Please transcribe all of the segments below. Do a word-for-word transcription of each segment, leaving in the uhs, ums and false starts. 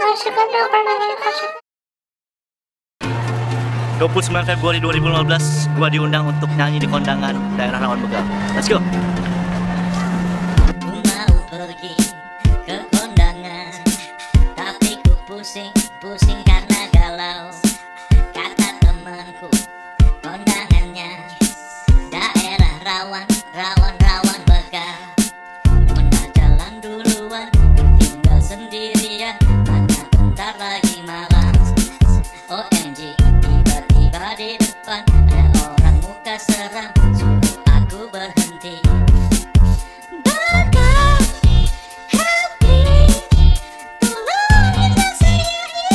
dua puluh sembilan Februari dua ribu lima belas, gua diundang untuk nyanyi di kondangan daerah Rawan Begal. Let's go. Ku mau pergi ke kondangan, tapi ku pusing, pusing karena galau. Kata temanku, kondangannya daerah Rawan, Rawan, Rawan Begal. Mana jalan duluan, tinggal sendirian, mana bentar lagi malam. O M G, tiba-tiba di depan ada orang muka seram, suruh aku berhenti. Begal, help me, tolongin saya ini.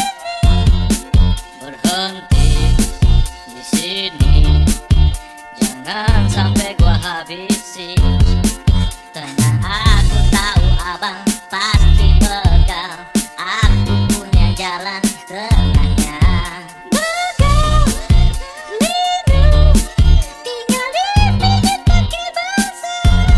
Berhenti di sini, jangan sampai gua habisi. Tenang, aku tahu abang pasti begal, aku punya jalan tengahnya. Begal, linu, tinggal di pinggir kaki basah.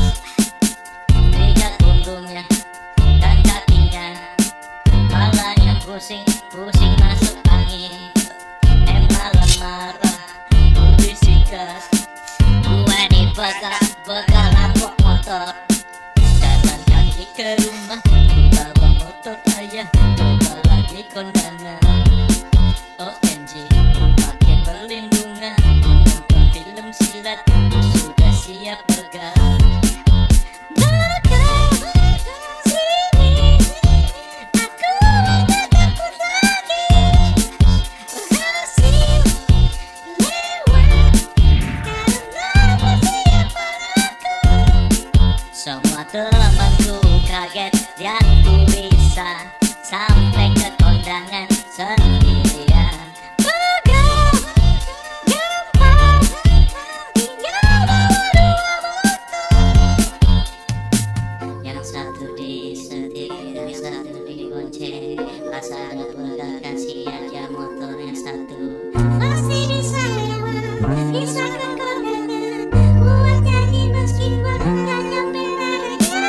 Lihat punggungnya dan kakinya, kepalanya pusing, pusing masuk angin. Emang marah, ku bisikan, gue dipegang, begal rampok motor. Jalan kaki ke rumah, ku bawa motor ayah, coba lagi kondangan. O M G, pakai perlindungan, nonton film silat, sudah siap begal. Begal, sini, aku udah takut lagi. Berhasil lewat, karena persiapan aku. Semua temanku kaget, lihat ku bisa sampai ke kondangan sendirian. Begal, gampang, tinggal bawa dua motor. Yang satu disetir, yang satu dibonceng. Pas ada begal kasih aja motor yang satu. Masih bisa lewat, bisa ke kondangan, buat nyanyi meski gua nggak nyampe nadanya.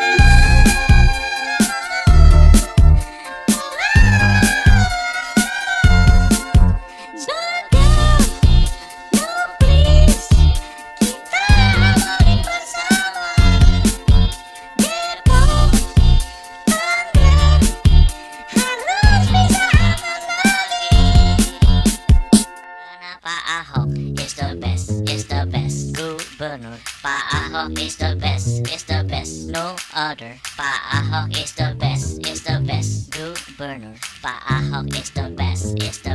Begal, no please, kita mau bersama. Depok, Tangerang, harus bisa aman lagi. Karena Pak Ahok is the best, is the best gubernur. Pak Ahok is the best, is the best, no other. Pak Ahok is the best, is the best gubernur. Pak Ahok is the best, is the